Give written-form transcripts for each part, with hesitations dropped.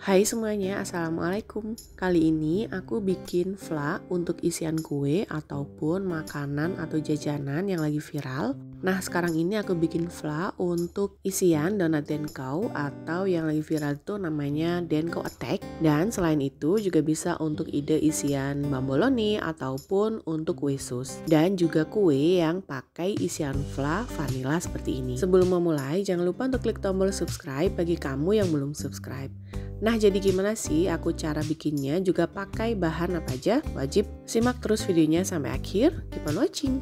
Hai semuanya, Assalamualaikum. Kali ini aku bikin vlog untuk isian kue ataupun makanan atau jajanan yang lagi viral. Nah, sekarang ini aku bikin vlog untuk isian donat Denko atau yang lagi viral itu namanya Denko Attack. Dan selain itu juga bisa untuk ide isian bamboloni ataupun untuk kue sus. Dan juga kue yang pakai isian vlog vanilla seperti ini. Sebelum memulai, jangan lupa untuk klik tombol subscribe bagi kamu yang belum subscribe. Nah, jadi gimana sih aku cara bikinnya, juga pakai bahan apa aja? Wajib simak terus videonya sampai akhir. Keep on watching.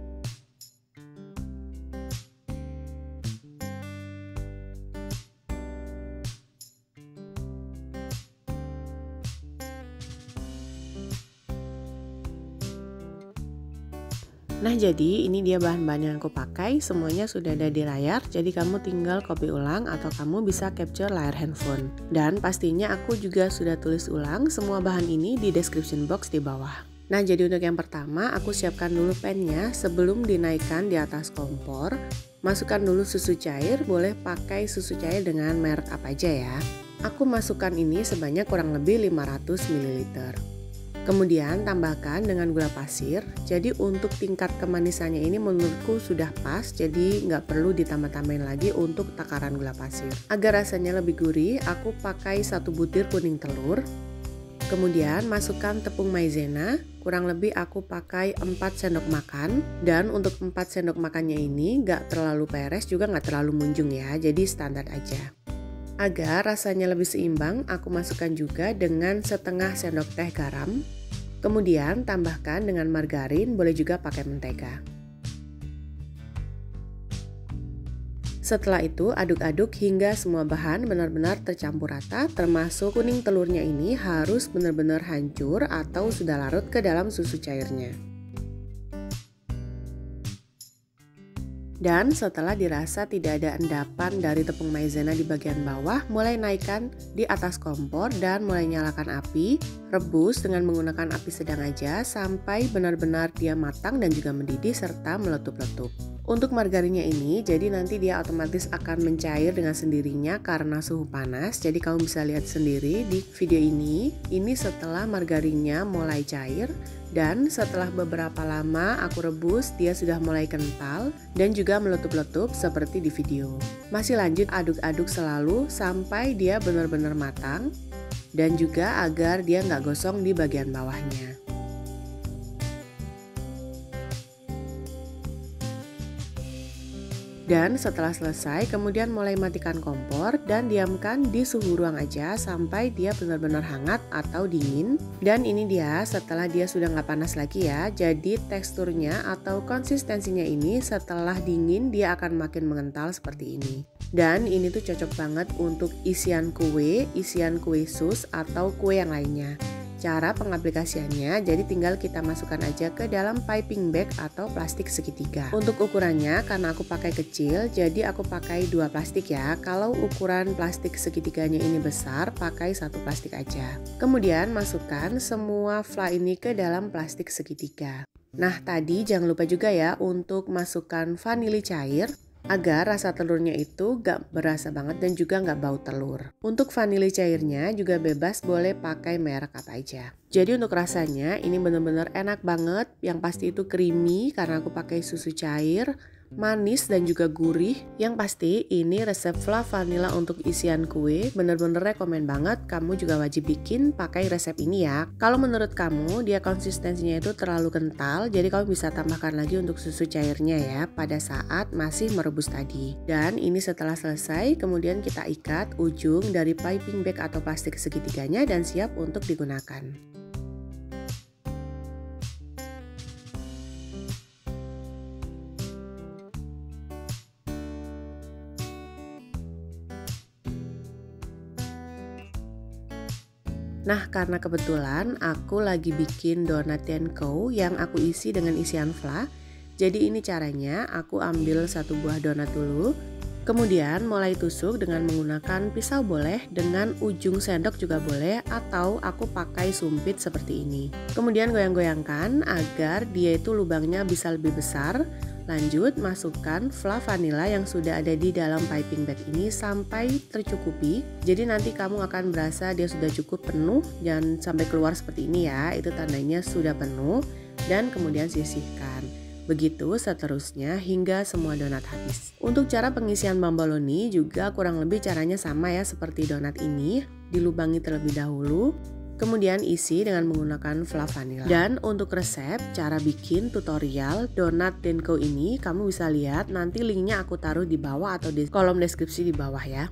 Nah, jadi ini dia bahan-bahan yang aku pakai, semuanya sudah ada di layar, jadi kamu tinggal copy ulang atau kamu bisa capture layar handphone. Dan pastinya aku juga sudah tulis ulang semua bahan ini di description box di bawah. Nah, jadi untuk yang pertama aku siapkan dulu pannya sebelum dinaikkan di atas kompor. Masukkan dulu susu cair, boleh pakai susu cair dengan merek apa aja ya. Aku masukkan ini sebanyak kurang lebih 500 ml. Kemudian tambahkan dengan gula pasir. Jadi untuk tingkat kemanisannya ini menurutku sudah pas, jadi nggak perlu ditambah-tambahin lagi untuk takaran gula pasir. Agar rasanya lebih gurih, aku pakai 1 butir kuning telur. Kemudian masukkan tepung maizena, kurang lebih aku pakai 4 sendok makan. Dan untuk 4 sendok makannya ini nggak terlalu peres juga nggak terlalu munjung ya, jadi standar aja. Agar rasanya lebih seimbang, aku masukkan juga dengan setengah sendok teh garam. Kemudian tambahkan dengan margarin, boleh juga pakai mentega. Setelah itu aduk-aduk hingga semua bahan benar-benar tercampur rata, termasuk kuning telurnya ini harus benar-benar hancur atau sudah larut ke dalam susu cairnya. Dan setelah dirasa tidak ada endapan dari tepung maizena di bagian bawah, mulai naikkan di atas kompor dan mulai nyalakan api. Rebus dengan menggunakan api sedang aja sampai benar-benar dia matang dan juga mendidih serta meletup-letup. Untuk margarinnya ini, jadi nanti dia otomatis akan mencair dengan sendirinya karena suhu panas. Jadi kamu bisa lihat sendiri di video ini setelah margarinnya mulai cair. Dan setelah beberapa lama aku rebus, dia sudah mulai kental dan juga meletup-letup seperti di video. Masih lanjut aduk-aduk selalu sampai dia benar-benar matang dan juga agar dia nggak gosong di bagian bawahnya. Dan setelah selesai, kemudian mulai matikan kompor dan diamkan di suhu ruang aja sampai dia benar-benar hangat atau dingin. Dan ini dia setelah dia sudah nggak panas lagi ya, jadi teksturnya atau konsistensinya ini setelah dingin dia akan makin mengental seperti ini. Dan ini tuh cocok banget untuk isian kue sus atau kue yang lainnya. Cara pengaplikasiannya, jadi tinggal kita masukkan aja ke dalam piping bag atau plastik segitiga. Untuk ukurannya, karena aku pakai kecil, jadi aku pakai 2 plastik ya. Kalau ukuran plastik segitiganya ini besar, pakai 1 plastik aja. Kemudian masukkan semua fla ini ke dalam plastik segitiga. Nah, tadi jangan lupa juga ya untuk masukkan vanili cair, agar rasa telurnya itu gak berasa banget dan juga gak bau telur. Untuk vanili cairnya juga bebas, boleh pakai merek apa aja. Jadi untuk rasanya ini bener-bener enak banget. Yang pasti itu creamy karena aku pakai susu cair, manis dan juga gurih. Yang pasti ini resep fla vanilla untuk isian kue, bener-bener rekomen banget. Kamu juga wajib bikin pakai resep ini ya. Kalau menurut kamu dia konsistensinya itu terlalu kental, jadi kamu bisa tambahkan lagi untuk susu cairnya ya pada saat masih merebus tadi. Dan ini setelah selesai, kemudian kita ikat ujung dari piping bag atau plastik segitiganya dan siap untuk digunakan. Nah, karena kebetulan aku lagi bikin donat Denko yang aku isi dengan isian fla. Jadi ini caranya, aku ambil 1 buah donat dulu. Kemudian mulai tusuk dengan menggunakan pisau boleh, dengan ujung sendok juga boleh, atau aku pakai sumpit seperti ini. Kemudian goyang-goyangkan agar dia itu lubangnya bisa lebih besar. Lanjut, masukkan fluff vanilla yang sudah ada di dalam piping bag ini sampai tercukupi. Jadi nanti kamu akan berasa dia sudah cukup penuh, jangan sampai keluar seperti ini ya. Itu tandanya sudah penuh dan kemudian sisihkan. Begitu seterusnya hingga semua donat habis. Untuk cara pengisian bomboloni juga kurang lebih caranya sama ya seperti donat ini. Dilubangi terlebih dahulu. Kemudian isi dengan menggunakan fluff vanilla. Dan untuk resep cara bikin tutorial donat Denko ini kamu bisa lihat, nanti linknya aku taruh di bawah atau di kolom deskripsi di bawah ya.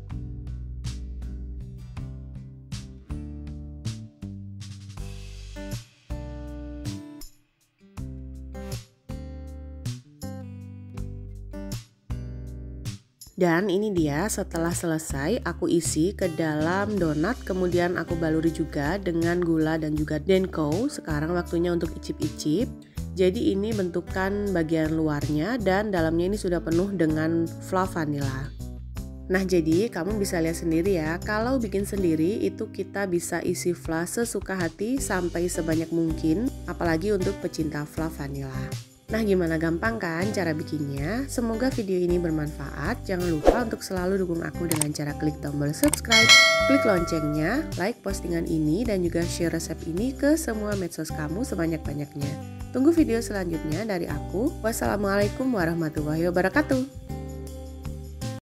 Dan ini dia setelah selesai aku isi ke dalam donat, kemudian aku baluri juga dengan gula dan juga Denko. Sekarang waktunya untuk icip-icip. Jadi ini bentukan bagian luarnya dan dalamnya ini sudah penuh dengan fluff vanilla. Nah jadi kamu bisa lihat sendiri ya, kalau bikin sendiri itu kita bisa isi fluff sesuka hati sampai sebanyak mungkin, apalagi untuk pecinta fluff vanilla. Nah gimana, gampang kan cara bikinnya? Semoga video ini bermanfaat. Jangan lupa untuk selalu dukung aku dengan cara klik tombol subscribe, klik loncengnya, like postingan ini, dan juga share resep ini ke semua medsos kamu sebanyak-banyaknya. Tunggu video selanjutnya dari aku. Wassalamualaikum warahmatullahi wabarakatuh.